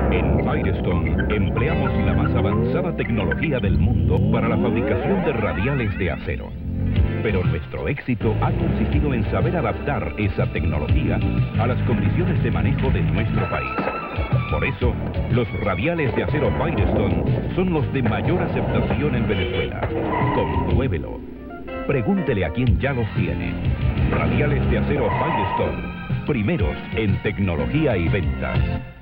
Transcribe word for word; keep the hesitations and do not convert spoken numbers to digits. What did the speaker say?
En Firestone empleamos la más avanzada tecnología del mundo para la fabricación de radiales de acero. Pero nuestro éxito ha consistido en saber adaptar esa tecnología a las condiciones de manejo de nuestro país. Por eso, los radiales de acero Firestone son los de mayor aceptación en Venezuela. Compruébelo. Pregúntele a quien ya los tiene. Radiales de acero Firestone, primeros en tecnología y ventas.